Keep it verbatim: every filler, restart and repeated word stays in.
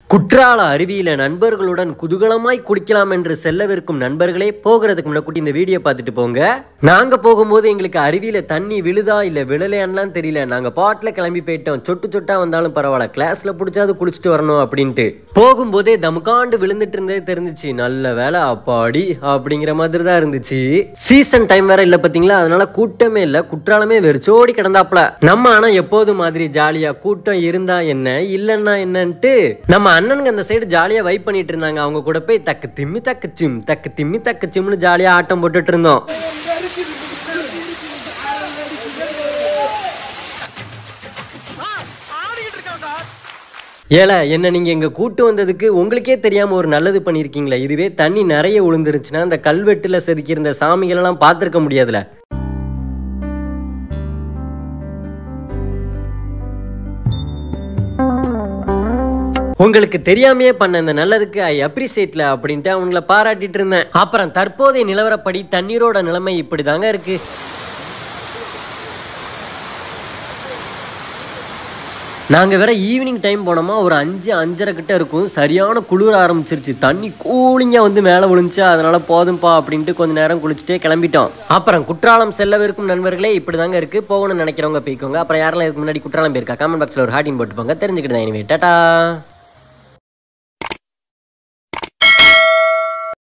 குற்றால அருவியில நண்பர்களுடன் குதூகலமாய் குளிக்கலாம் என்று செல்லவிருக்கும் நண்பர்களே, போகிறதுக்கு முன்னாடி இந்த வீடியோ பார்த்துட்டு போங்க. நாங்க போகும்போது எங்களுக்கு அருவியில தண்ணி விழுதா இல்ல விழலையான்லாம் தெரியல. நாங்க பாட்டில் கிளம்பி போயிட்டோம். சொட்டு சொட்டா வந்தாலும் பரவாயில்ல, கிளாஸ்ல பிடிச்சாது குளிச்சுட்டு வரணும் அப்படின்ட்டு போகும்போதே தமுக்காண்டு விழுந்துட்டு இருந்தே தெரிஞ்சிச்சு. நல்ல வேலை அப்பாடி அப்படிங்கிற மாதிரி தான் இருந்துச்சு. சீசன் டைம் வேற இல்ல பாத்தீங்களா, அதனால கூட்டமே இல்ல. குற்றாலமே வெறிச்சோடி கிடந்தாப்ல. நம்ம ஆனா எப்போதும் மாதிரி ஜாலியா கூட்டம் இருந்தா என்ன இல்லன்னா என்னன்ட்டு நம்ம அண்ணனுங்க அந்த சைடு ஜாலியா வைப் பண்ணிட்டு இருந்தாங்க. அவங்க கூட போய் தக்கு திம்மி தக்கு சிம் தக்கு திம்மி தக்கு சிம்னு ஜாலியா ஆட்டம் போட்டுட்டு இருந்தோம். ஏல என்ன நீங்க எங்க கூட்டு வந்ததுக்கு உங்களுக்கே தெரியாம ஒரு நல்லது பண்ணிருக்கீங்களா? இதுவே தண்ணி நிறைய விழுந்துருச்சுன்னா அந்த கல்வெட்டுல செதுக்கி இருந்த சாமிகள் எல்லாம் பார்த்திருக்க முடியாதுல. உங்களுக்கு தெரியாமையே பண்ண இந்த நல்லதுக்கு ஐ அப்ரிசியேட்ல அப்படின்ட்டு அவங்கள பாராட்டிட்டு இருந்தேன். அப்புறம் தற்போதைய நிலவரப்படி தண்ணீரோட நிலைமை இப்படிதாங்க இருக்கு. நாங்க வேற ஈவினிங் டைம் போனோமா, ஒரு அஞ்சு அஞ்சரை கிட்ட இருக்கும். சரியான குளிர ஆரம்பிச்சிருச்சு. தண்ணி கூலிங்கா வந்து மேல விழுந்துச்சு. அதனால போதும்பா அப்படின்ட்டு கொஞ்ச நேரம் குளிச்சுட்டே கிளம்பிட்டோம். அப்புறம் குற்றாலம் செல்லவிருக்கும் நண்பர்களே இப்படிதாங்க இருக்கு. போகணும்னு நினைக்கிறவங்க போய்க்கோங்க. அப்புறம் யாரெல்லாம் இதுக்கு முன்னாடி குற்றாலம் போயிருக்கா கமெண்ட் பாக்ஸ்ல ஒரு ஹார்டின் போட்டுப்போங்க, தெரிஞ்சுக்கிட்டு தான். டாடா.